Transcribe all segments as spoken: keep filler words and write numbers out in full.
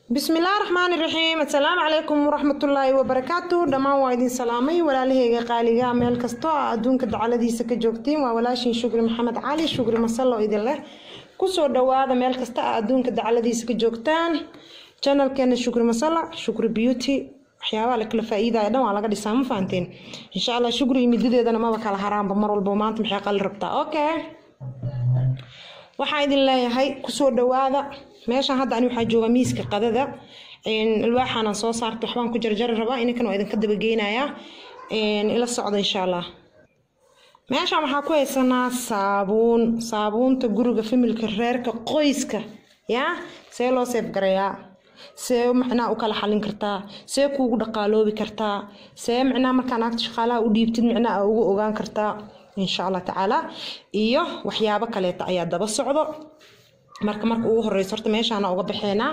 بسم الله الرحمن الرحيم. السلام عليكم ورحمة الله وبركاته. دمان وايدين سلامي ولا لهيga qaaliga meel kasto adduunka dacaladiisa ka joogtiin waa walaashin Shukri Maxamed Cali Shukri Masalo idin leh ku soo dhawaada meel kasta adduunka dacaladiisa ka joogtaan channelkeena Shukri Masala Shukri Beauty waxyaabo la kala faa'iidayo dhan waa laga dhisaa ma fahanteen insha Allah Shukri midadeedana ma kala haraanba mar walba maanta maxay qal rabtaa okay waxaan idin leeyahay ku soo dhawaada meeshan hadda ani waxa jooga miiska qadada in alwaaxana soo saarto waxbaan ku jarjar rabaa in kan idin ka daba geenaya in ila socdo insha Allah meeshan waxa ku haysanaa saabuun saabuunta guriga familka reerka qoyska ya see loo seef gareeyaa see macnaa u kala xalin kartaa see kuugu dhaqaaloobi kartaa see macnaa markaan aad shaqaalaha u dhiibtid macnaa ugu ogaan kartaa insha Allah taala iyo waxyaabo kale ayaa daba socdo marka marka ugu horeyso horta meeshaana uga baxeena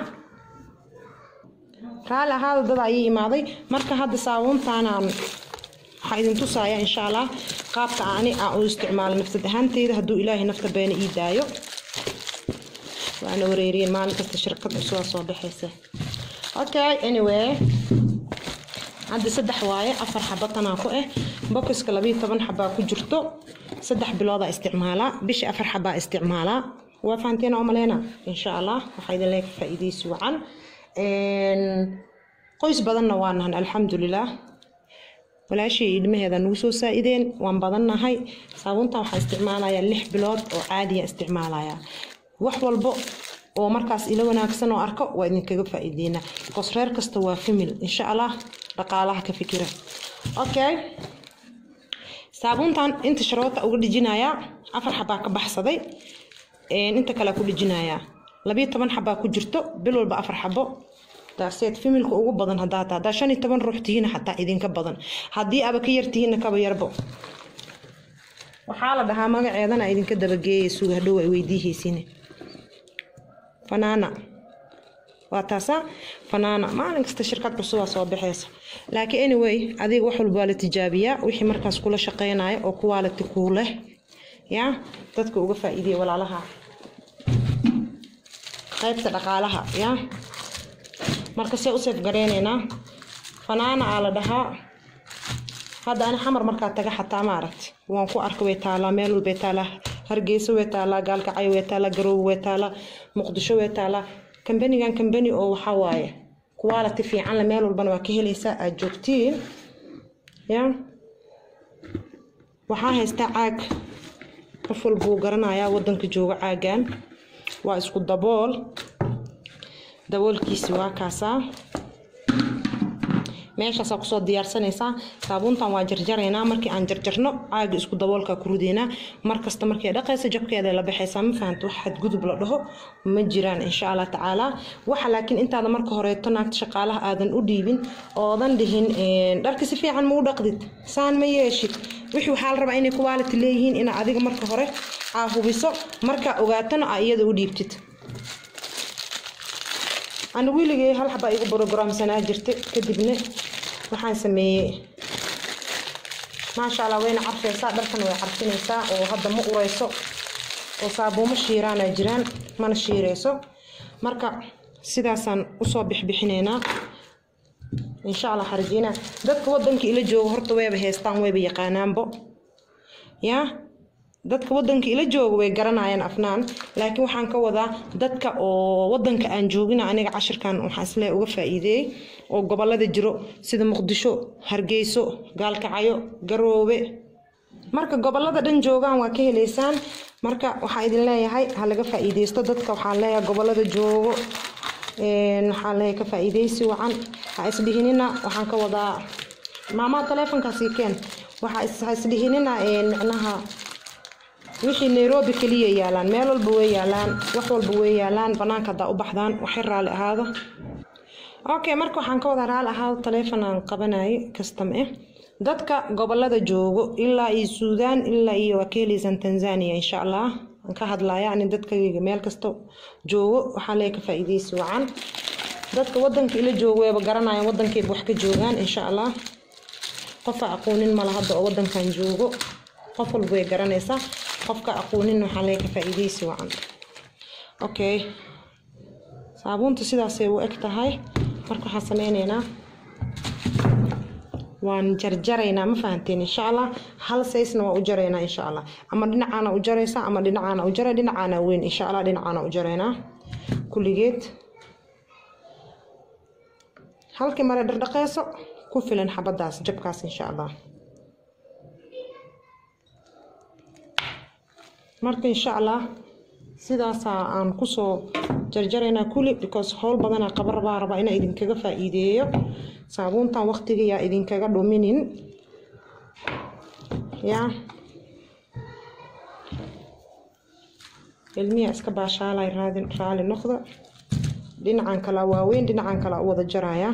raala hada dad ay imaaday marka hadda saabuuntaan aan waxa idin tusaaya insha Allah qaabka aan u isticmaalo nafsad ahaanteyda haduu Ilaahay nafta been ii daayo waana wareeriyeen maalin kasta shirkad cusub soo baxaysa okay anyway hadda saddex waaye afar xabatan ku ah boxka laba iyo toban xabaa ku jirto saddex bilooda isticmaala bishi afar xabaa isticmaala وفانتين عملنا إن شاء الله وحيدا لك فائدة سوعا قيس بدنا وانا الحمد لله ولا شيء يدمه هذا نوسو سائدين وان بدنا هاي صابونتا وحا استعمالها يا اللح بلاد وعادية استعمالها يا وحوال بق ومركز إلى وناكسن وأركو وإذن كجب فائدينا قصرير كستوا فيميل إن شاء الله رقالها كفكرة أوكي صابونتا انت شروط أقول جنايا عفر حباك بحصدي انت كلا كل جنايا لبي طبعا حبا ku jirto bil walba afar xabo taaseed familku ugu badan hadaa taa shan iyo toban ruuxtiina hatta idin ka badan hadii aba ka yartiina ka yarbo waxa la dhahaa magaceedana idin ka daba geeyay suuga dhow ay weydiihiisine fanaana waa taasa fanaana maalin kasta shirkad cusub soo bixaysa laakiin anyway adiga wax walba la tijaabiya wixii markaas kula shaqeynaayo oo quality ku leh ya dadka uga faa'iideey walaalaha qaybta dhaqaalaha ya marka si u seef gareynayna fanaana ala dhahaa hada ana xamar marka taga xataa ma aragti waan ku arkay way taala meel walba taala hargeysa way taala gaalka cay way taala garow way taala muqdisho way taala company-gan company oo waxa waaye quality fiican la meel walba waa ka helaysaa aad joogtiin ya waxa haysta caag qoful buu garanayaa wadanka jooga caagan waa isku dabool daboolkiisa waa kaasa meesha soo soo diyaarsanaysa saabuuntan waa jarjareena markii aan jarjarno caaga isku daboolka ku rudeena markasta markii dhaqaysa jabkeeda la baxaysa ma fahanto wax xad gudub la dhaho ma jiraan insha Allah taala waxa laakiin intaada marka hore tanaagta shaqaalaha aadan u dhiibin oodan dhihin dharka si fiican ma u dhaqdid saan ma yeeshid wixii waxa la rabaa inay quality leeyihiin in adiga marka hore aa hubiso marka ogaatana iyada u dhiibtid أنا ويلي هل حبا يقول بروجرام سنة جرت كدبنا وحان سميه ما شاء الله وين عرفي ساعة دركن ويعرفين ساعة وهذا مو قريسو وصابو مشيران جيران ما نشيريسو مركا سداسان أصابح بحنينا إن شاء الله خرجينا دك ودنك إلى جو هرتو ويا بهستان ويا بيقانان بو يا dadka wadanka ila jooga way garanayaan afnaan laakiin waxaan ka wadaa dadka oo wadanka aan joogina aniga cashirkan waxaan isla uga faa'iideey oo gobolada jiro sida Muqdisho Hargeyso Gaalkacyo Garoowe marka gobolada dhan joogan waa ka heleysaan marka waxa idin leeyahay ha laga faa'iideysto dadka waxaan leeyahay gobolada joogo een waxa leeyahay ka faa'iideysi wacan ha isdhihinina waxaan ka wadaa maama telefonkaasi keen waxa isdhihinina een macnaha wixii Nairobi kaliya yaalan meel walba way yaalan wax walba way yaalan banaanka da u baxdaan wax raali ahaado okay marka waxaan ka wada raali ahaado telefoon aan qabanay custom eh dadka gobolada joogo ilaa iyo Suudaan ilaa iyo wakiilisan Tanzania insha Allah aan ka hadlayaa in dadka meel kasto joogo waxa la ka faa'iideysi wacan dadka wadanka ila joogo way garanayaan wadankeed wax ka joogan insha Allah qof aqoonin ma laha hadda wadankan joogo qof walba way garanaysaa qofka aqoonin waxa la ka faa'iideysi wacan okay صابونته sidaasay u eg tahay marka waxaan sameynaynaa waan jarjaraynaa ma fahanteen insha Allah hal size waa u jaraynaa insha Allah ama dhinacana u jaraysa ama dhinacana u jaray dhinacana weyn insha Allah dhinacana u jaraynaa kulligeed halkii mara dhaqayso ku filan xabadaas jabkaas insha Allah marka insha Allah sidaas aan ku soo jarjaraynaa kulli because hawl badan qabar baa raba inaan idin kaga faa'iideeyo saabuuntan waqtiga yaa idin kaga dhuminin ya ilmiya iska baashaalay raadin raali noqdo dhinacan kala waaweyn dhinacan kala wada jaraya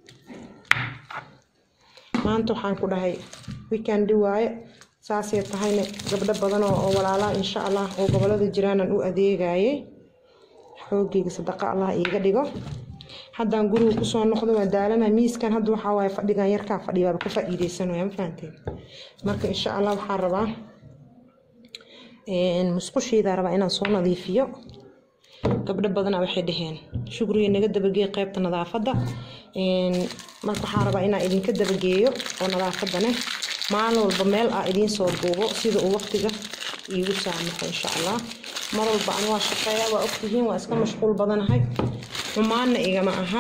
maanta waxaan ku dhahay weekend waaye saasay tahayna gabdho badan oo walaala insha Allah oo gobolada jiraan u adeegayay xooggiga sadaqa Allah iiga dhigo haddaan guriga ku soo noqdo waa daalana miiskan hadda waxa waay fadhigan yarka fadhiya ka faa'iideysanayo ma fahanteen marka insha Allah waxaan rabaa in musqushiida rabaa inaan soo nadiifiyo gabdho badan waxay dhaheen shukriga naga dabageey qaybta nadaafada in marka waxaan rabaa inaan idinka dabageeyo oo nadaafadana maalin walba meel ah idin soo duubo sida uu waqtiga iigu saamaxo insha Allah mar walba aan waa shaqeeyaa waa ogtihiin waa iska mashquul badanahay xumaana igama aha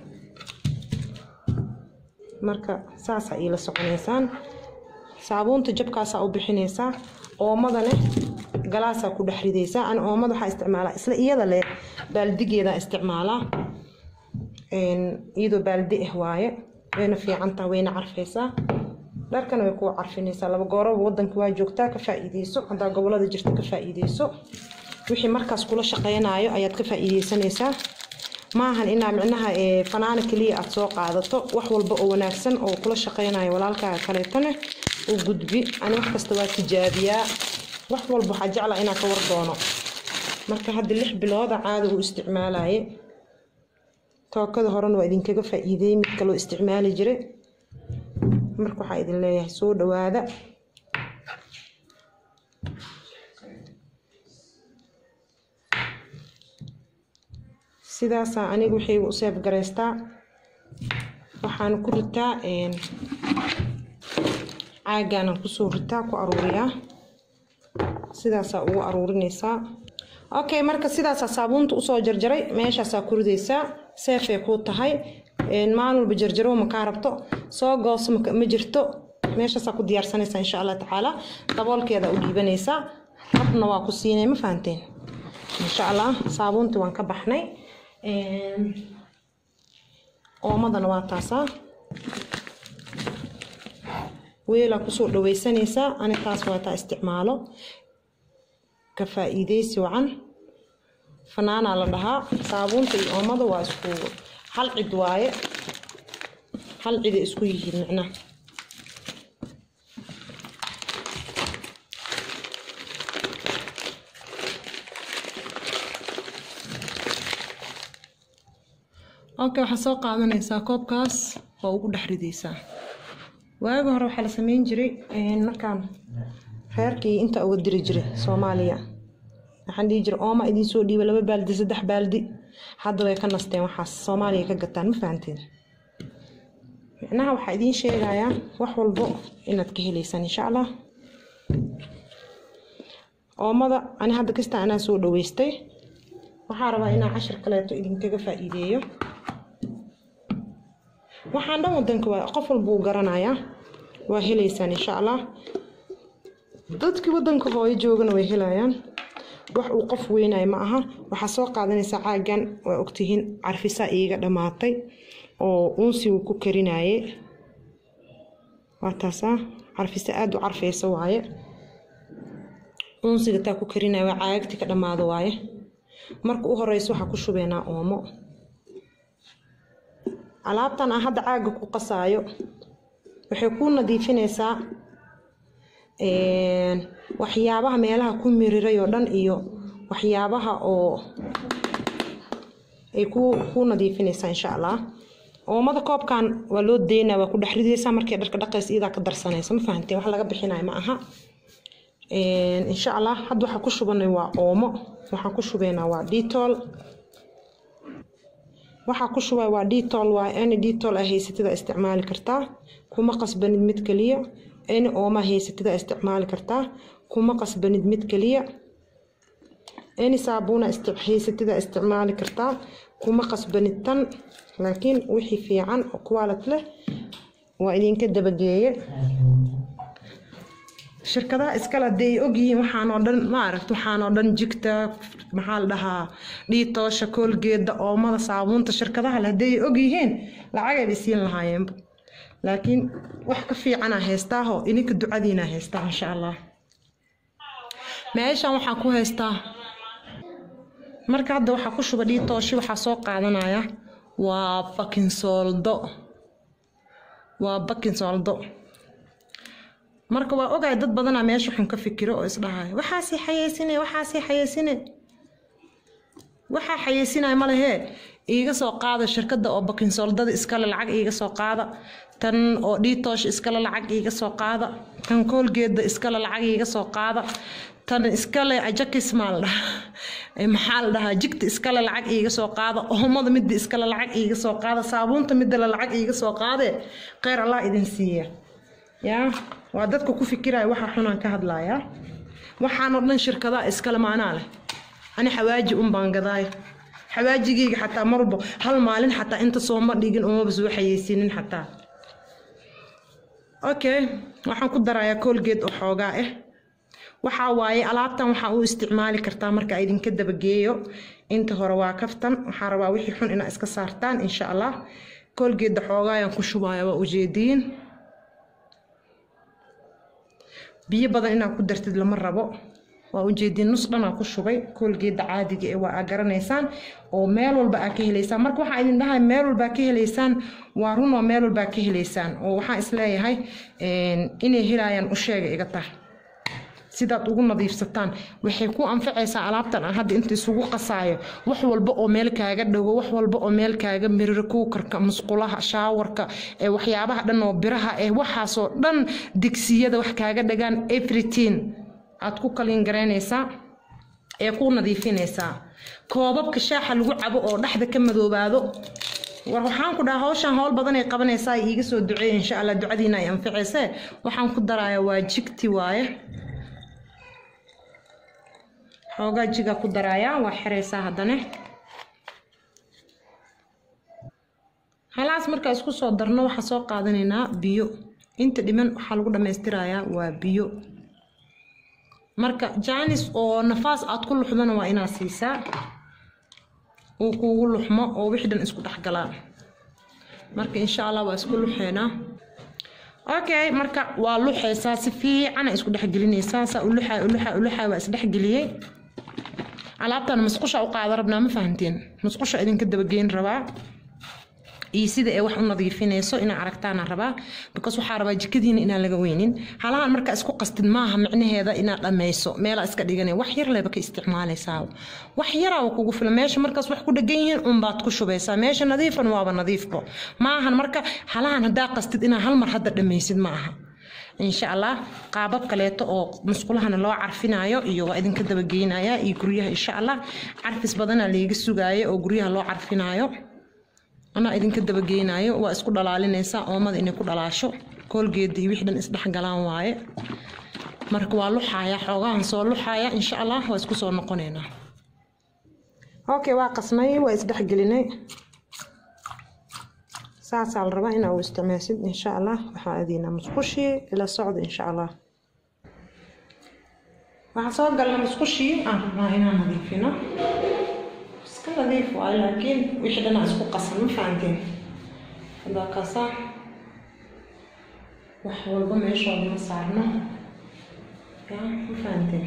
marka saas ay la soconaysaan saabuunta jabkaas u bixinaysaa oomadana galaasa ku dhaxridaysaa aan oomada waxa isticmaalaa isla iyada le baaldigeeda isticmaalaa een iyadoo baaldi ah waaye wayna fiican tahay wayna carfaysaa dharkan way ku carfinaysaa laba goor wadanka waa joogtaa ka faa'iideyso hada gobolada jirta ka faa'iideyso wixii markaas kula shaqeynaayo ayaad ka faa'iideysanaysaa maahan inaa micnaha ee fanaana kaliya aad soo qaadato wax walba oo wanaagsan oo kula shaqeynaayo walaalkaaga kaleetana u gudbi ani wax kasta waa tijaabiyaa wax walba waxa jeclaa inaan ka war doono marka hadda lix bilood caadi u isticmaalay tookada horena waa idinkaga faa'iideey mid kale oo isticmaali jiray marka waxa idin leeyahay soo dhawaada sidaas anigu waxay u seef gareystaa waxaan ku ritaa een caagan ku soo ritaa ku aruuriyaa sidaas ugu aruurinaysaa okay marka sidaas saabuunta u soo jarjaray meeshaas ku ridaysaa seef ay ku tahay een maalin walba jarjaro ma ka rabto soo gooso ma jirto meeshaas ku diyaarsanaysaa insha Allah taala daboolkeeda u dhiibanaysaa rabna waa ku siinay ma fahanteen insha Allah saabuunta waan ka baxnay een oomadana waa taasa weela ku soo dhawaysanaysaa ani taas waa taa isticmaalo ka faa'iideysi wacan fanaana la dhahaa saabuunta iyo oomada waa isku hal cid waaye hal cid isku yihiin macna okay waxa soo qaadanaysaa koobkaas oo ugu dhaxridaysaa waaga hore waxa la sameyn jiray een markaan reerkii inta uga diri jiray Soomaaliya waxaan dhigi jiray ooma idin soo dhiiba laba baaldi saddex baaldi hadda way ka nasteen waxaas Soomaaliya ka gataan ma fahanteen macnaha waxa idin sheegayaa wax walba inaad ka helaysaan insha Allah oomada ani hadda kasta anaa soo dhaweystay waxaan rabaa inaan cashir kaleeto idinkaga faa'iideeyo waxaan dhan wadanka waa qof walba uu garanayaa waa helaysaan insha Allah dadkii wadanka hooyo joogana way helayaan wax uu qof weynay ma aha waxa soo qaadanaysa caagan waa ogtihiin carfisa iiga dhamaatay oo unsi uu ku karinaayay waa taasa carfisa aad u carfaysa waaye unsiga taa ku karinaay waa caagti ka dhamaado waaye marka u horeyso waxa ku shubeena oomo alaabtan aan hadda caaga ku qasaayo waxay ku nadiifinaysaa een waxyaabaha meelaha ku miriray oo dhan iyo waxyaabaha oo ay ku ku nadiifinaysaa insha Allah oomada koobkan waa loo deynaa waa ku dhaxridaysaa markay dharka dhaqaysa ida ka darsanaysa ma fahanteen wax laga bixinayo ma aha een insha Allah hadda waxa ku shubanay waa oomo waxa ku shubeena waa Dettol waxaa ku shubay waa Dettol waa any Dettol ah haysatida isticmaali kartaa kuma qasbanid mid kaliya any ooma haysatida isticmaali kartaa kuma qasbanid mid kaliya any saabuuna haysatida isticmaali kartaa kuma qasbanid tan laakiin wixii fiican oo quality leh waa idinka dabageeye shirkadaha iskala day ogyihiin waxaan oo dhan ma aragto waxaan oo dhan jigta maxaa la dhahaa Dettol Colgate oomada saabuunta shirkadaha la day ogyihiin lacag ay siin lahaayeen laakiin wax ka fiican ah heestaa oo ininka ducadiina heestaa insha Allah meeshan waxaan ku heestaa marka hadda waxa ku shuba Dettol waxa soo qaadanaya waa fucking soldo waa fucking soldo marka waa ogaay dad badan meesha xun ka fikiro oo isdhahay waxa si xayeysinay waxa si xayeysinay waxa xayeysinay ma lehe iiga soo qaada shirkadda oo fucking soldada iska lacag iiga soo qaada tan oo Dettol iska lacag iiga soo qaada tan Colgate iska lacag iiga soo qaada tan iska le ajakis maal ay maxal dhaha jigta iska lacag iiga soo qaada oomada mid iska lacag iiga soo qaada saabuunta mid lacag iiga soo qaade qeyr Allah idin siiya ya waa dadku ku fikiray waxa xunaan ka hadlaaya waxaan oo dhan shirkadaha iska la maana leh ani xawaaji um baan gaday xawaajigiga xataa marbo hal maalin xataa inta soo ma dhigin uma bas waxaysiinin xataa okay waxaan ku darayaa Colgate oo xoogaa ah waxa waaye alaabtan waxa uu isticmaali kartaa marka ay idinka dabageeyo inta hore waa kaftan waxa rabaa wixii xun ina iska saartaan insha Allah Colgate xoogaa ayaan ku shubayaa waa ujeediin biyo badan inaan ku dartid lama rabo waa ujeedin nus dhan ku shubay Colgate caadiga ee waa garanaysaan oo meel walba aad ka heleysaan marka waxa idin dhahay meel walba ka heleysaan waa run oo meel walba ka heleysaan oo waxa isleeyahay in inay helayaan u sheega iga tahay sidaad ugu nadiifsataan waxay ku anfacaysaa alaabtan hadda inta isugu qasaayo wax walba oo meel kaaga dhago wax walba oo meel kaaga mirir ku karka musqulaha shaawarka ee waxyaabaha dhan oo biraha ee waxaas oo dhan digsiyada wax kaaga dhagaan everything aad ku kalin gareynaysaa ee ku nadiifinaysaa koobabka shaaxa lagu cabo oo dhaxda ka madoobaado war waxaan ku dhahaa hawshan hawl badan ay qabanaysaa iiga soo duceey insha Allah ducadiina ay anfacaysaa waxaan ku darayaa waa jigti waaye xoogaa jiga ku darayaa waa xireysaa haddana halaas marka isku soo darno waxa soo qaadanaynaa biyo inta dhiman waxa lagu dhameystirayaa waa biyo marka jaanis oo nafaas aad ku luxdana waa inaad siisaa oo kugu luxmo oo wixdan isku dhaxgalaan marka insha Allah waa isku luxeynaa okay marka waa luxeysaa si fiican isku dhaxgelinaysaa saa u luxay u luxay u luxay waa is dhaxgeliyay alaabtan masqusha u qaada rabnaa ma fahanteen masqusha idinka dabageyn rabaa iyo sida ay wax u nadiifinayso ina aragtaan rabaa because waxa rabaa jikadiina ina laga weynin halahan marka isku qastid maaha macnaheeda ina dhameyso meel iska dhiganay wax yar leeba ka isticmaalaysaa wax yar oo kugu filan meesha markaas wax ku dhagan yihiin un baad ku shubaysaa meesha nadiifan waaba nadiifbo maahan marka halahan hadaa qastid ina hal mar hadda dhameysid maaha insha Allah qaabab kaleeto oo musqulahana loo carfinayo iyo waa idinka dabageynaya iyo guryaha insha Allah carfis badan la iga sugaayo oo guryaha loo carfinayo ana idinka dabageynayo waa isku dhalaalinaysa oomada inay ku dhalaasho Colgate wixdan isdhax galaan waaye marka waa luxaya xoogaan soo luxaya insha Allah waa isku soo noqoneena okay waa qasnay waa isdhax gelinay saasa la rabaa inaa u isticmaasid insha Allah waxa aadina musqushi ila socdo insha Allah waxa soo galna musqushi aan rabnaa inaan nadiifino نظيف ولكن وحدنا اسكو قسم ما فهمتين هذا كاسا وحول بما يشرب ما صارنا يا ما فهمتين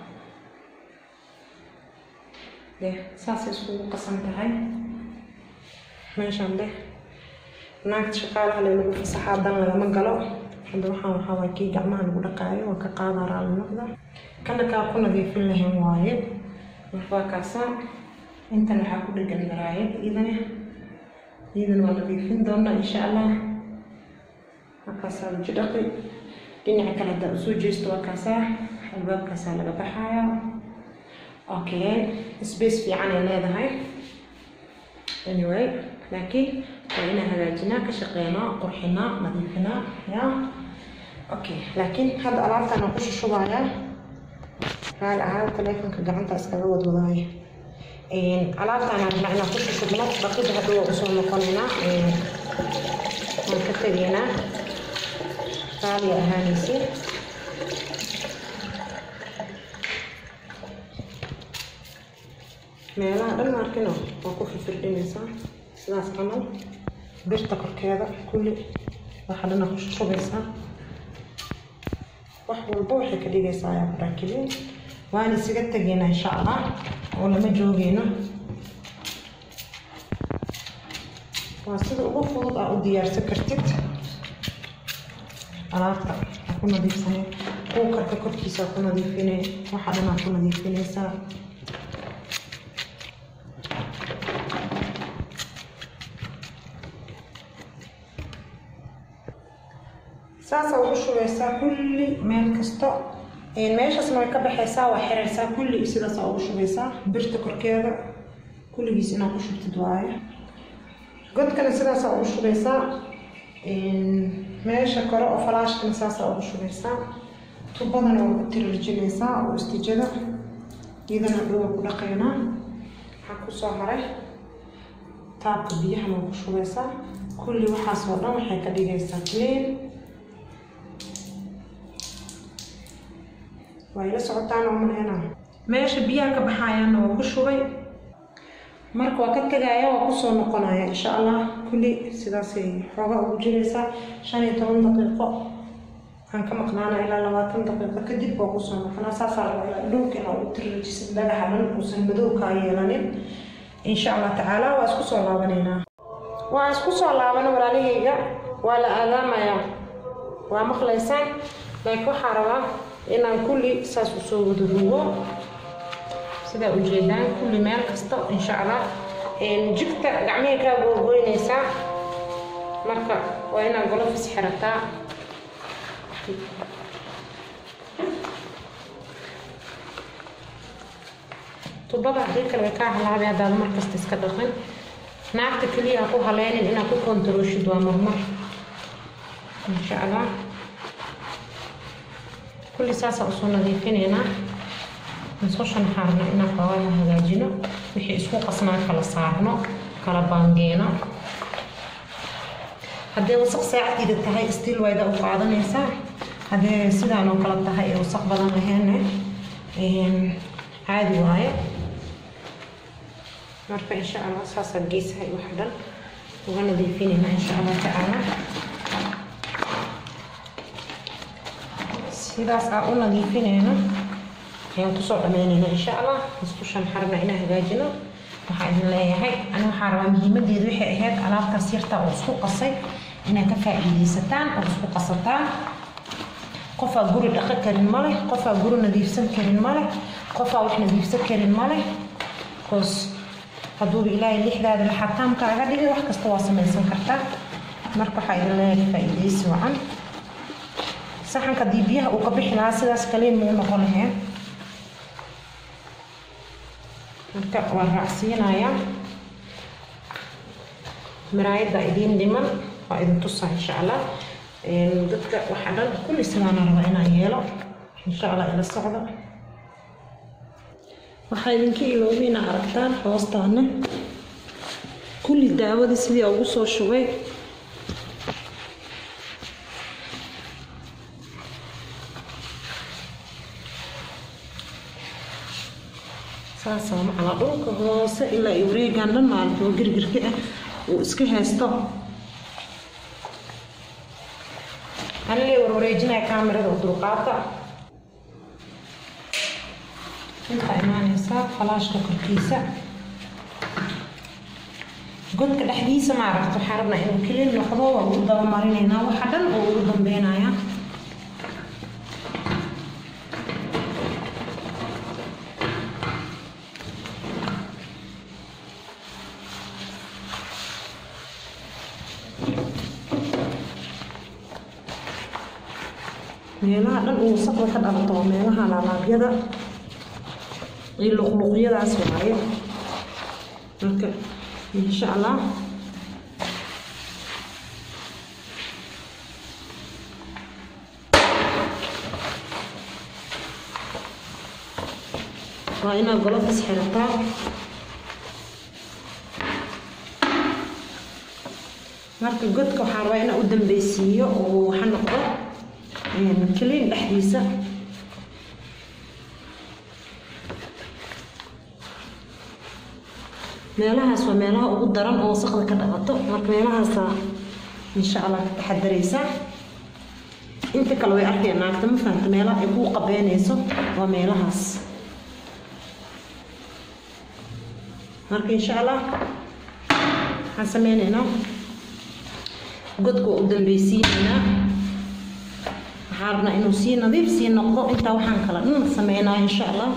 ده ساس اسكو قسم تاعي ماشي عنده ناقد شغال على لو فصحادا لما قالوا هذا waxaan waxa way kii gacmaha lagu dhaqaayo waa ka qaadara noqda kana ka ku nadiifin lahayn waaye marka kaasa انت اللي هاخد الجنرايه اذا اذا ولا بيفين دونا ان شاء الله هكاسا جدقي دينا كلا دا سو جيست وكاسا الباب كاسا لغا بخايا اوكي سبيس في عنا لهدهاي anyway لكن وإنا هجاجنا كشقينا قرحنا نظيفنا يا أوكي. لكن هذا ألعاب أنا أخش شوية هاي الألعاب تلفون كجعنت أسكبه وضوضاي إن ألعاب أنا معنا أخش شغلات بقيت هدوء وصول مقننا إن كترينا هذه أهانيسي meelaha dhan markino waa ku firdhinaysaa sidaas camal birta korkeeda kulli waxa dhan ku shubaysaa wax walba waxay ka dhigaysaa ayaa ku raakibin waan isaga tageynaa insha Allah oo lama joogeyno waa sida ugu fudud aad u diyaarsan kartid alaabta ku nadiifsanay kuukarka korkiisa ku nadiifinay waxa dhan ku nadiifinaysaa ساسا وشويسا كل مال كستو إن ماشي اسمه كبحيسا وحريسا كل إسيدا سا وشويسا برت كركيدا كل جيسنا وشو بتدواي قد كان إسيدا سا وشويسا إن ماشي كرا وفلاش كان ساسا وشويسا تبادنا وبتر رجليسا واستجدا إذا نبلو بلقينا حكو صهره تاب بيها وشويسا كل وحاس ورنا وحيكا ديجيسا كلين وإلى سعودان ومن هنا ماشي بيها كبحايان وكشوي مرك وقت كجاية وقصو نقنايا إن شاء الله كل سداسي حاجة وجلسة عشان يتمن دقيقة عن كم قنانا إلى لواتن دقيقة كديب وقصو نقنا سافر لوك أو ترجس بدل حمل وسن بدو كايلانين إن شاء الله تعالى واسكسو الله بنينا واسكسو الله بنا ولا ليجا ولا أذام يا ومخلصان لكن حرام inaan kulli saas u soo wada rugo sida u jeedaan kulli meel kasta insha Allah in jigta gacmihi ka gogoynaysa marka waa inaan golofis xirataa tubada hadii kale ka halaabay hadaad mar kasta iska dhaqan naagta kaliya ku haleenin inaan ku kontrolshid waa marmar insha Allah كل ساسة أصولنا ذي فينا نسوش نحارنا إنا قوانا هلاجينا وحي اسمو قصنا كلا صارنا كلا بانجينا هذا وسق ساعة إذا تهاي استيل وايدا وقعدنا يسار هذا سيدانو كلا تهاي وسق بدنا هنا عادي واي مرفع إن شاء الله ساسة الجيس هاي وحدا وغنا ذي فينا إن شاء الله تعالى sidaas aan u nadiifinayna ayaan ku soo dhameynayna insha Allah isku shan xarna ina hagaajino waxa idin leeyahay ana waxa rabaa muhiimadeedu waxay ahayd alaabtaas yarta oo isku qasay inaan ka faa'iideysataan oo isku qasataan qof aan guri dhaqan karin male qof aan guri nadiifsan karin male qof aan wax nadiifsan karin male qof haduu ilaahay lixdaada la xataam kaaga dhigay wax kasta waa samaysan kartaa marka waxa idin leeyahay faa'iideysi wacan saxanka dibiyaha uu ka bixi lahaa sidaas kaliin muu noqon lahayn marka waan raacsiinaya maraayada idin dhiman waa idin tusaa insha Allah dadka waxa dhan kulli sidaan rabaa inaan yeelo insha Allah ila socdo waxa idinka iloobiina aragtaan hoostaana kulli daawada sidii ugu soo shubay ساسا على دولك هوس إلا يوريجان لما هو جرجر كده وإسكه هستو أنا اللي وروريجنا كاميرا ودروقاتا انت إيماني سا خلاص كوكيسة قلت كده حديثة ما عرفت حاربنا إنه كلين نخضوا وقضوا مارينينا وحدا وقضوا بينايا meelaha dhan uu wasaqda ka dhalato meelaha laalaabyada iyo luqluqyadaas waaye marka insha Allah وهنا قلوفس حرطة marka godka waxaan rabaa inaan u dambaysiiyo oo waxa noqdo een kaliin dhaxdiisa meelahaas waa meelaha ugu daran oo wasaqda ka dhaqato marka meelahaas insha Allah ka taxadaraysa inta kale way arkeen naagta ma fahamta meelaha ay ku qabeynayso waa meelahaas marka insha Allah waxaan sameynaynaa godku u dambaysiinayna waxaan rabnaa inuu sii nadiif sii noqdo inta waxaan kala dhan sameynaa insha Allah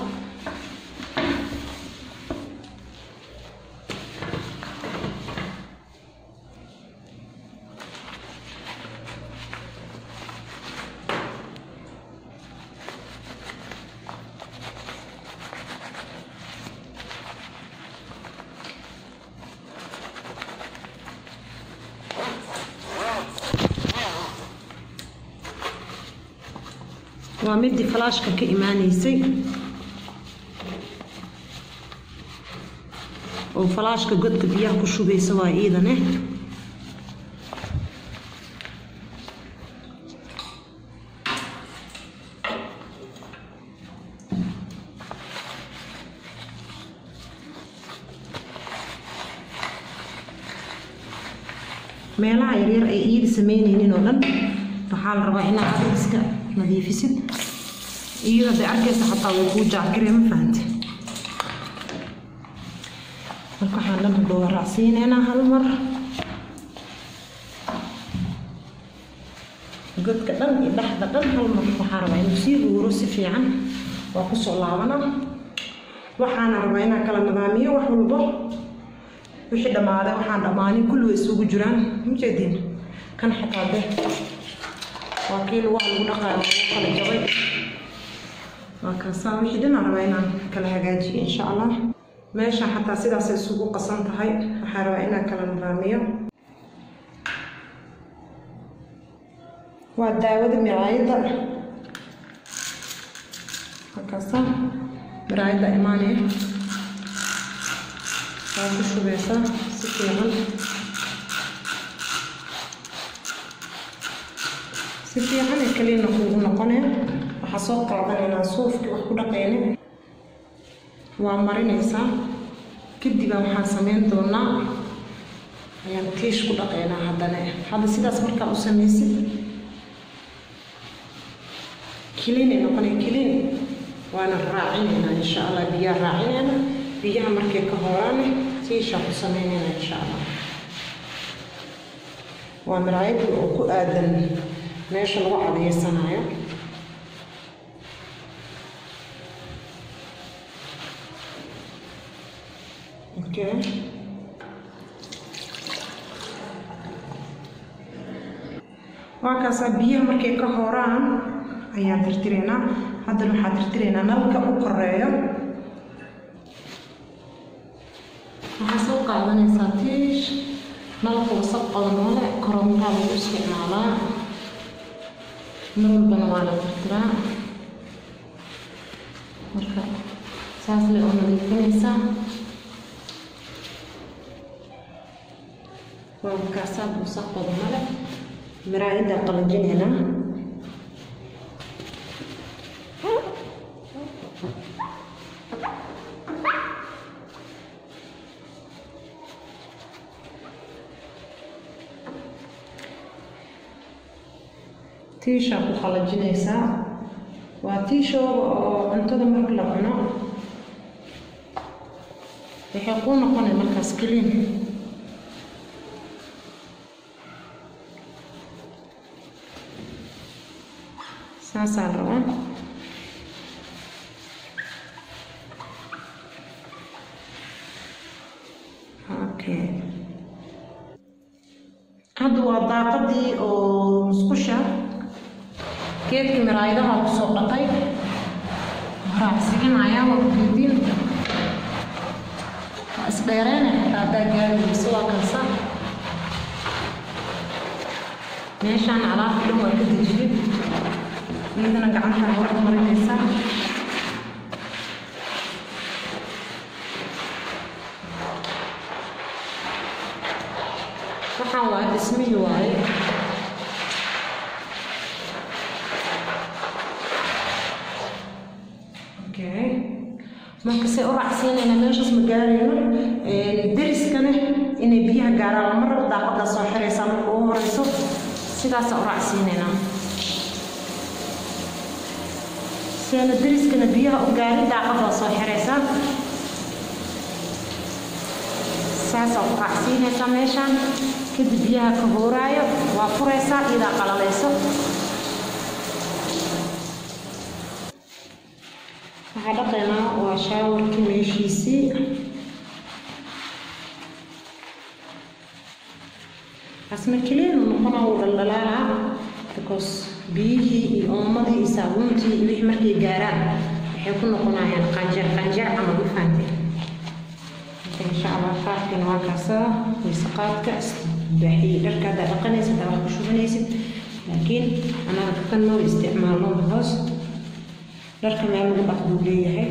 ومدي فلاش كإيمانيسي وفلاش كقد بياه كشو بيسوا إيدا نه meelaha yaryar ay iid sameynayeen oo dhan waxaa la rabaa inaad adiska nadiifisid iyo bay arkaysa xataa way ku jaakireen ma fahanti marka waxaan dhan dhow raacsiinaynaa hal mar godka dhan iyo dhaxda dhan hal mar waxaan rabaa inuu sii ruuro si fiican waa ku soo laabana waxaan rabaa inaan kala nidaamiyo wax walba wixii dhamaaday waxaan dhamaanin kulli way isugu jiraan mujeedin kan xataa de waa kii lagu lagu dhaqaayo kala jabay waa kaasaan wixii dhan rabaa inaan kala hagaajiyo insha Allah meesha xataa sidaas isugu qasan tahay waxaan rabaa inaan kala nidaamiyo waa daawada miraayada halkaasaan miraayada imaanaya waa ku shubeysaa si fiican si fiican ee kaliina kugu noqonaya waxaa soo qaadanaynaa suufkii wax ku dhaqayna waa marinaysaa kadib waxaan sameyn doonaa ayaan tiish ku dhaqaynaa haddana hadda sidaas markaa u samaysid kiliin ay noqonaya kiliin waana raacinaynaa insha Allah biyaha raacinayna biyaha markay ka horaan tiisha ku sameynayna insha Allah waa miraayad oo ku aadan meesha lagu cadeysanayo okay waa kaas biyaha markay ka horaan ayaan tirtireynaa haddana waxaan tirtireynaa nalka u koreeyo waxaa soo qaadanaysaa tiish nalka wasaq qadan male korontada lagu isticmaalaa نقول بنوال الترتراء مركا ساس لي أنا الكنيسة وكاسات مسقط ملك مرايدة قلجين هنا تيشا وخلجينيسا وتيشو انتظر مرك لا cuno waxay ku noqonay markaas kaliin saasaan rabaa okay hadda waa daaqadii oo musqusha geedkii miraayadaha ku soo dhaqay raacsiinaya waa gudin isdheereen xataa daa gaarayso waa kansa meeshaan alaabta dhan waa ka dejiyay iyadana gacanta waa marinaysaa waxaan waa dhismihii waaye okay marka se u raacsiinayna meeshaas ma gaarayno deriskana inay biyaha gaaraan lama rabo daaqada soo xiraysa marka ugu horeyso sidaas u raacsiinayna seena deriskana biyaha u gaari daaqada soo xiraysa saasa u raacsiinaysa meeshaan kadib biyaha ka hooraayo waa furaysaa idaa qalalayso waxaa dhaqaynaa waa shaawarkii meeshiisii asna keliinu noqona uu dhaldhalaalaa because biyihii iyo oomadii iyo saabuuntii iyo wixii markay gaaraan waxay ku noqonayaan qanjeer qanjeer camal u fahanteen إن شاء الله فاكين وكاسة ويسقاط كأس بحي دركا دا لقنيسة دا واحد شو بنيسة لكن أنا كنو استعمالهم بهوس دركا ما يعملوا بأخذوا لي هاي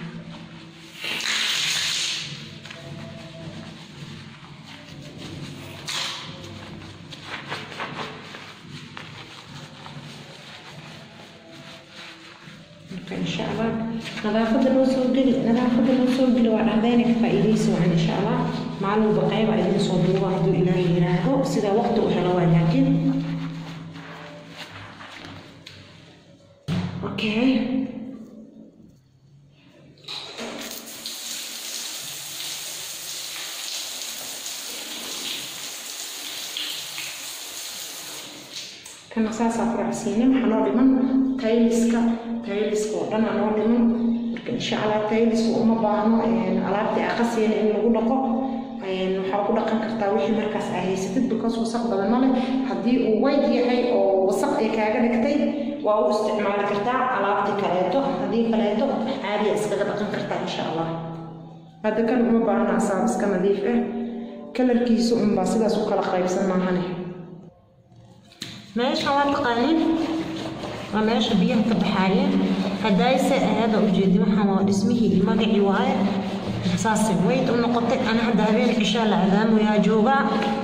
إن شاء الله نظافة الوصول نظافة الوصول بالوعد ذلك فإليس وعن إن شاء الله مع البقايا بعدين صوبوا واحد إلى يراهو سيدا وقت وحلوة لكن أوكي كان أساسا فرع سينم حنور من تايلسكا تايلسكا ودنا نور من إن شاء الله تايلسكا وما بعنا يعني على أقصى إن نقول لقى يعني نحاول لقى كرتاوي مركز أهيستد بكاس وسق بدنا هدي وايد هي أو وسق يكاجا نكتي وأو استعمال كرتاع على كلاته هدي كلاته عادي أسكت لقى كرتاع إن شاء الله هذا كان ما بعنا أساس كنظيف إيه كل الكيس أم باسدا سوق الخيب سمع هني ماشي هو القانون وماشي بيه كبحاية هدايسة هذا وجدي محمد اسمه المقعي واي أساس ويت ونقطة أنا هدا بين عشاء العذام ويا جوبا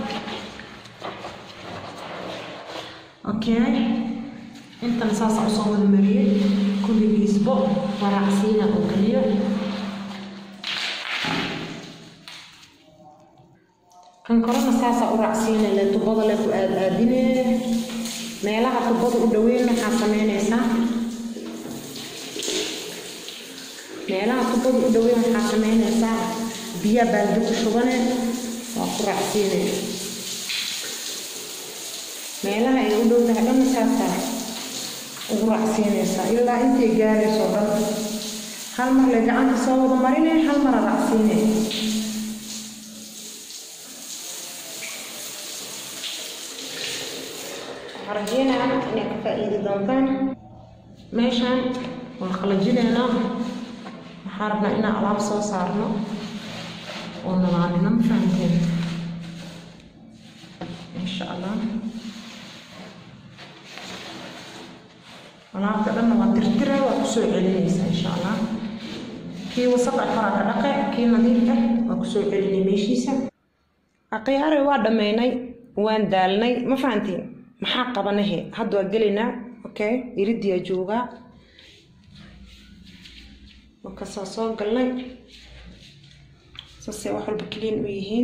أوكي أنت مساس عصام المريض كل أسبوع ورعسينا وكلية كان كرنا ساسة ورعسينا اللي تبضل لك آدينه meelaha tubada u dhaweyn waxaa sameynaysaa meelaha tubada u dhaweyn waxaa sameynaysaa biyo baaldi ku shubane waa ku raacsiinay meelaha ay u dhowdahay dhan saasaa ugu raacsiinaysaa ilaa intay gaarayso dhan hal mar le gacanta soo wada marinay hal mar raacsiinay رجينا إنك فائدة دونتان ماشان والخلجينا محاربنا إنا ألعاب سو صارنا ونضعنا مفهمتين إن شاء الله ألعاب تقلنا وترترى وكسوع علينيسا إن شاء الله كي وسط الفرق لقى كي نظيفة وكسوع عليني ميشيسا أقياري وادا ميني وان دالني مفهمتين maxaa qabanahe hadda waa gelinaa okay iridiya jooga marka soo soo galnay soo wax walba clean u yihiin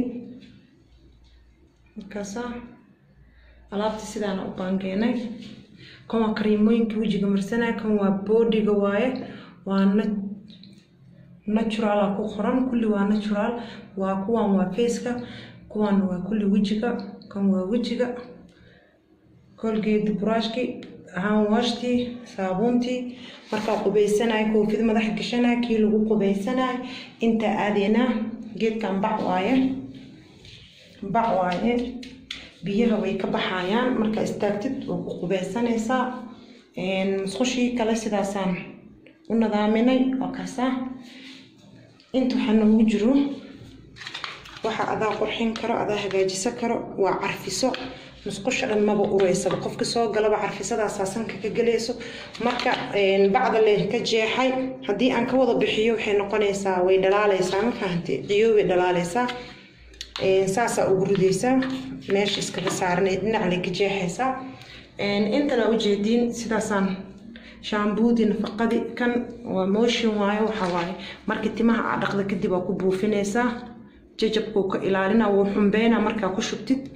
marka saa alaabta sidaan u baangeenay kuma kareemooyinka wajiga marsanaa kan waa bodyga waaye waa natural ku qoran kulli waa natural waa kuwan waa faceka kuwan waa kulli wajiga kan waa wajiga كولجيت براشكي هان واشتي صابونتي مركا قبيسناي كوفيد مدح قشنا كيلو قبيسناي انت ادينا جيت كان بعوايه بعوايه بيها way ka baxayaan marka istaagtid oo qubaysanaysa een musqushi kala sidaasaan u nadaaminay oo kaasa inta waxaan ugu jiro waxa adaa qurxin karo adaa hagaajisan karo waa carfiso musqusha dhan maba ureysa qofka soo galaba carfisada asaasanka ka galeyso marka een bacda leh ka jeexay hadii aan ka wada bixiyo waxay noqonaysaa way dhalaalaysaa ma fahanti ciyo way dhalaalaysaa ساسا وجرديسا ماشي إسكال سعرنا نعلي كجيحسا أنت لو جدين سداسان شامبودي نفقدي كان وموشي واي وحواي مركتي ما عقد كدي بكو فينيسا ججبكو كإلالنا وحنبينا مركا كشبتت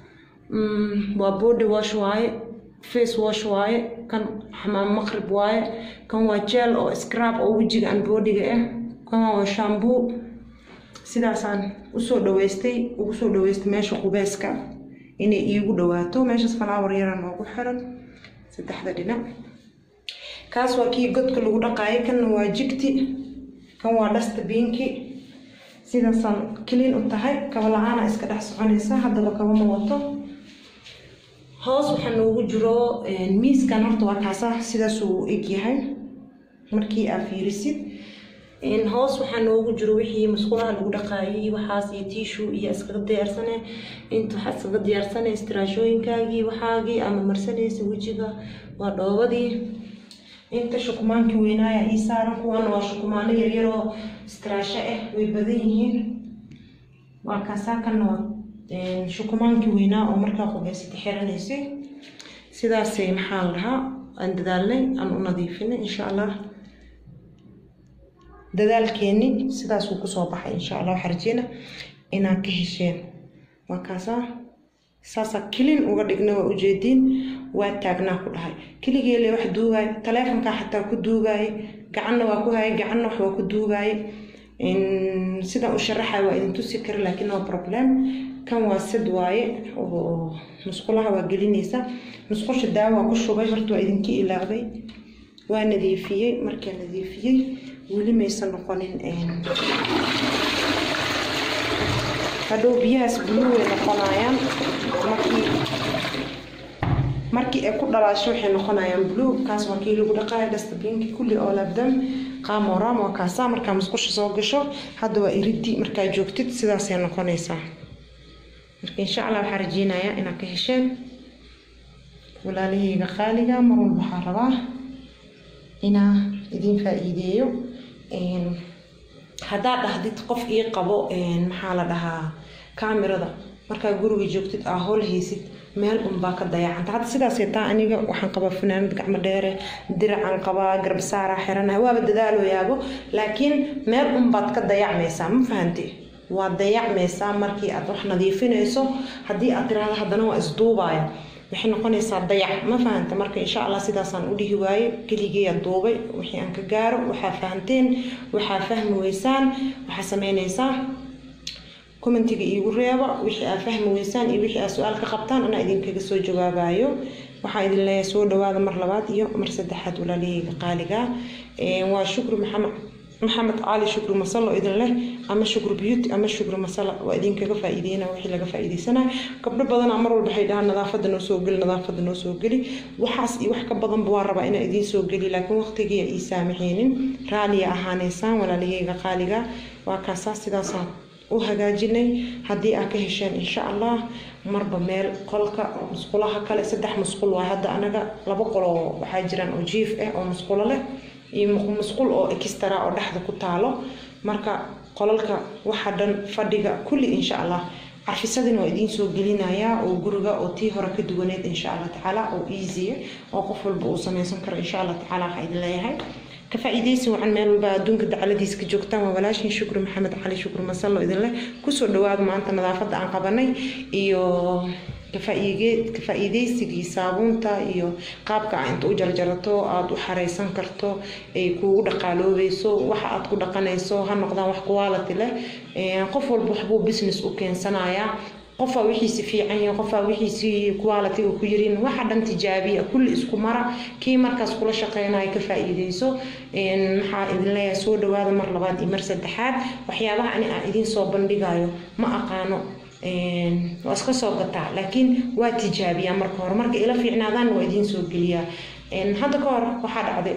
وبودي واش واي فيس واش واي كان حمام مغرب واي كان وجل أو سكراب أو وجه عن بودي إيه كان وشامبو سداسان وصول دويستي وصول دويست ماشي قباسكا إني يجو دواتو ماشي فلاور يران وقو حرن سدحدا دينا كاس وكي قد كل دقايق كان واجبتي كان ودست بينكي سداسان كلين انتهي كبلعانا اسكا دح سكونيسا هدا لو كما موتو hoos waxaa noogu jiro miiskan horta waa kaasa sidaas uu eg yahay markii aad fiirisid in hoos waxaa noogu jiro wixii masquulaha lagu dhaqaayay waxaas iyo tissue iyo iskaga diyaarsane inta waxa iskaga diyaarsane istiraashooyinkaagii waxaagii ama marsanaysa wajiga waa dhoobadii inta shukumaankii weynaaya ii saaran kuwan waa shukumaano yar yar oo istiraasho ah way badan yihiin waa kaasa kan waa shukumaankii weynaa oo markaa qubaysata xiranaysay sidaasay maxaa lahaa aan dadaalnay aan u nadiifinay insha allah dadaalkeeni sidaas uu kusoo baxay insha allah waxaan rajeynaa inaan ka hesheen waa kaasa saasa kilin uga dhigna waa ujeediin waa taagnaa ku dhahay keligeele wax duugay taleefanka xataa ku duugay gacanna waa ku hay gacanna wax waa ku duugay in sida u sharaxay waa idin tusi kar laakiin no problem كان واسد واي ومسقولها وجلينيسا مسقولش الدواء وكشوا بيجرتوا إذنكي إلى أبي ونذيفية مركز نذيفية واللي ما يصنقونين إن هذا بيهاس بلو القنايم مركي مركي أكون على شو حين القنايم بلو كاس وكيلو بدقايق دستبينك كل أولاد دم قام ورام وكاسا مركز مسقولش زوجشوا هذا وإيردي مركز جوكتت سداسي القنايسا إن شاء الله حرجينا يا إنا كهشين ولا ليه خالقة مرو المحاربة إنا إدين فائديو إن هذا تحديد قف إيه قبو إن محالة لها كاميرا ده مركا جروي جوكتت أهول هيسيت مال أم باك الضياع أنت هذا سيدا سيتا أني وحن قبا فنان دقع مديرة درع عن قبا قرب سارة حيران هوا بددالو يابو لكن مال أم باك الضياع ميسا مفهمتي وضيع ميسا مركي أروح نظيفينيسو هدي أطرح هذا نوع إصدوباي وحين نقول ضيع ما فهمت مركي إن شاء الله سيدا صنقولي هواي كلي جي الضوبي وحي أنك جار وحفهمتين وحفهم ويسان وحسمين إنسان كومنتي يقول رياضة وحي أفهم ويسان يوحي سؤال كقبطان أنا إذن كجسو جوابايو وحايد الله يسود هذا مرلبات يو مرسد حد ولا لي قالقة وشكر محمد محمد علي شكر مصلى إذن الله أما شكر بيوت أما شكر مصلى وإذن كجا فائدين وحي لجا فائدة سنة قبل بدن عمرو البحيدها نظافة النسوق نظافة النسوق لي وحاس وحك بدن بوار بقينا إذن سوق لي لكن وقت جي إيسامحين رالي أهانيسان ولا لي قالقة وكاساس داسان وهجاجني هدي أكهشان إن شاء الله مربى ميل قلقة مسقولها كلا سدح مسقول وهذا أنا لبقول حاجران أو جيف إيه أو مسقول له مسقول أو إكسترا أو لحظة كتالو مركا قلقة وحدا فدقة كل إن شاء الله عارف سدين وإدين سو جلينا يا أو جرجا أو تي هرك دوانيت إن شاء الله تعالى أو إيزي أو قفل بوصة يسمكر إن شاء الله تعالى حيد الله هاي كفائديسي وعن مال بعدون كده على ديسك جوكتان وبلاشين شكر محمد علي شكر مسلا إذن الله كسر دواد ما أنت نظافة عن قبرني إيو كفائدي كفائديسي صابون تا إيو قابك عند أجر جرتو أو حريسان كرتو إي كود قالوا بيسو وحقت كود قنيسو هالنقطة وحقوالة له قفل بحبوب بيزنس وكان صنايع قفا وحيسي في عين قفا وحيسي كواليتي وكيرين واحد انتجابي كل اسكو مره كي مركز كل شقينا كفايديسو ان maxaa idin leeyahay soo dhawaada mar labaad iyo mar saddexaad waxyaabaha ani aan idin soo bandhigayo ma aqaano een waa iska soo gataa laakiin waa tijaabiya marka hore marka ila fiicnaadaan waa idin soo geliya een hadda ka hor waxa dhacday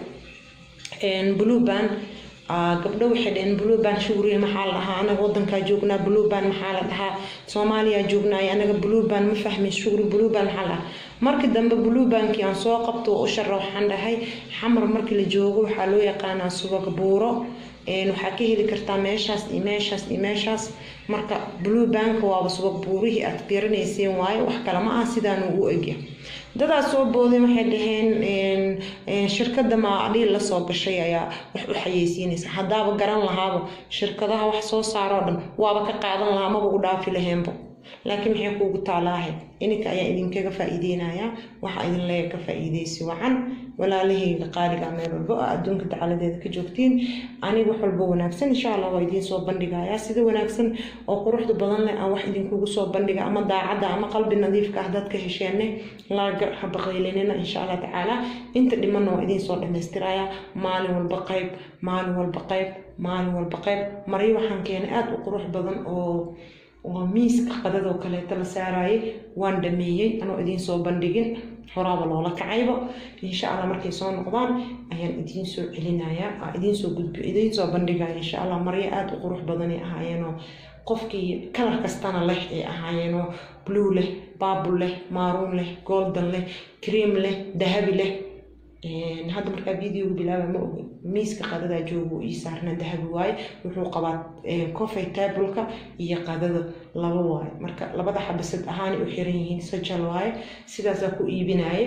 een blue band gabdho waxay dheen blue band shuuriye maxaa la dhahaa anaga wadanka joognaa blue band maxaa la dhahaa Soomaaliya joognaa anaga blue band ma fahmin shuuri blue band maxaa la markii dambe blue band ki aan soo qabto oo sharax waxaan dhahay xamar markii la joogo waxa loo yaqaanaa subag buuro een waxa ka heli kartaa meeshaas iyo meeshaas iyo meeshaas marka blue bank waa subag buurihii aad beeranayseen waaye wax kale ma ah sidaan ugu egya dadaas soo booday waxay dhaheen een shirkadda maacdii la soo gashay ayaa wax u xayeysiinaysa hadaaba garan lahaaba shirkadaha wax soo saaro dhan waaba ka qaadan lahaa maba u dhaafi laheenba laakiin maxay kuugu taalaahay ininka ayaa idinkaga faa'iideynaya waxa idin leeyahay ka faa'iideysi wacan walaalahayga qaaliga meel walba adduunka dacaladeeda ka joogtiin aniga wax walba wanaagsan insha Allah waa idin soo bandhigayaa sida wanaagsan oo quruxda badan leh aan wax idinkugu soo bandhiga ama daacada ama qalbi nadiif ah dadka hesheene laaga xabaqayleenina insha Allah taala inta dhiman waa idin soo dhameystiraya maalin walba qayb maalin walba qayb maalin walba qayb marii waxaan keenay aad u qurux badan oo وميس قدادو كليتا لا ساراي وان دميي انو ادين سو بندغين xoraaba loola kacayba insha Allah markay soo noqdaan ayaan idin soo celinaya idin soo gudbi idin soo bandhigaya insha Allah mariya aad u qurux badan ay ahaayeen qofkii kalar kastana leh ay ahaayeen blue leh purple leh maroon leh golden leh cream leh dahabi leh een hadda marka video bilaaba ma ogi miiska qadada joogo ii saarna dahabi waay wuxuu qabaa coffee table-ka iyo qadada laba waay marka labada xabasad ahaan u xiran yihiin sajal waay sidaas ku iibinaaye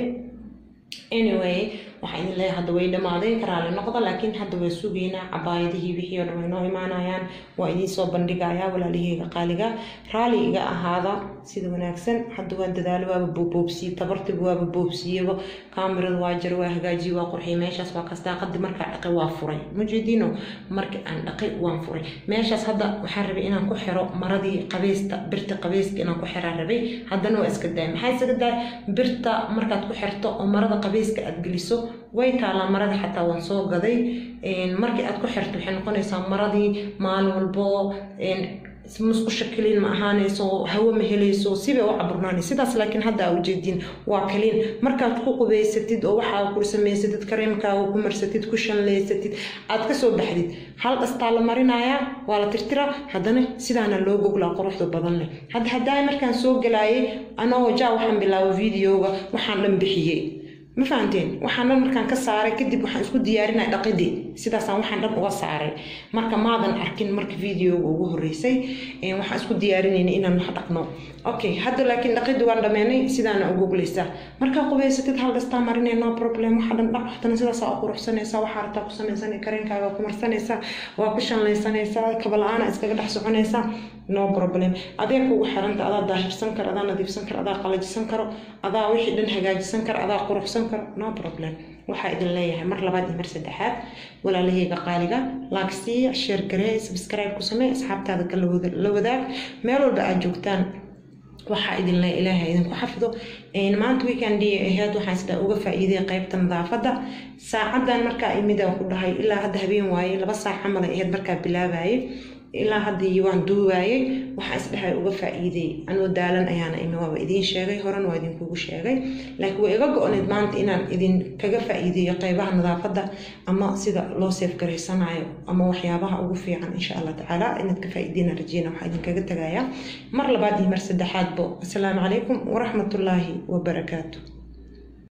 anyway waxaan leeyahay hadda way dhamaadeen karaale noqdo laakiin hadda way sugeynaa cabaayadihii wixii oo dhan way imaanayaan waa idin soo bandhigayaa walaalahayga qaaliga raaliga ahaada sida wanaagsan hadda waan dadaalo waa boobsi tabartigu waa boobsiyaba kaamirada waa jar waa hagaaji waa qurxiy meeshaas waa kasta qad marka dhaqay waa furay mujeedino marka aan dhaqay waan furay meeshaas hadda waxaan rabay inaan ku xiro maradii qabeesta birta qabeeska inaan ku xiraa rabay haddana waa iska daay maxay iska daay birta markaad ku xirto oo marada qabeeska aad geliso way taala marada xataa waan soo gaday een markii aad ku xirto waxay noqonaysaa maradii maalin walbo een ismusku shakilin ma ahaanayso hawo ma helayso siba u caburnaani sidaas laakiin hadda u jeedin waa kaliin markaad ku qubeysatid oo waxa ku sameysatid kareemkaaga ku marsatid ku shanleysatid aad ka soo baxdid hal dhasta la marinaya waa la tirtira haddana sidaana loo goglaa quruxda badan leh hadda hadaa markaan soo galaayay anoo jaa waxaan bilaabay videoga waxaan dhan bixiyay ما فهمتين وحنا مركان كسارة كدي بوحنا اسكو ديارنا دقيدي سيدا سان وحنا دن وسارة مركا ماذا أركين مرك فيديو وجوه الرئيسي وحنا اسكو ديارنا إن إن نحطقنا أوكي هذا لكن دقيد وانا دماني سيدا أنا أقول لسه مركا قبي ستة هل استعمرنا نو بروبلم وحنا نروح حتى سيدا سا أقول سنة سا وحارة قسم سنة كرين كا وكمر سنة سا وكشان لسنة سا قبل أنا إسكاد حسونه سا نو بروبلم أديك وحرنت أدا ظاهر سنكر أدا نظيف سنكر أدا قلج سنكر أدا وحي دن هجاج سنكر أدا قروح سنكر no problem waxa idin leeyahay mar labaad iyo mar saddexaad walaalahayga qaaliga like share garee subscribe ku samee asxaabtaada kala la wadaag meel walba aad joogtaan waxa idin leeyahay ilaahay idin ku xafido een maanta weekend ahayd waxaan sida uga faa'iiday qaybta nadaafada saacadan marka imida ku dhahay ilaa hadda habeen waaye laba saac camal ahayd marka bilaabayay ilaa hadii waan duubayay waxa isdhahay uga faa'iiday anoo daalan ayaana ina waa idin sheegay horan waa idin kugu sheegay laakiin way iga go'oneed maanta inaan idin kaga faa'iideeyo qaybaha nadaafada ama sida loo safe gareysanayo ama waxyaabaha ugu fiican insha Allah taala inaad ka faa'iidina rajayna waxa idin kaga tagaya mar labaad iyo mar saddexaad bo assalaamu calaykum wa rahmatullaahi wa barakaatuh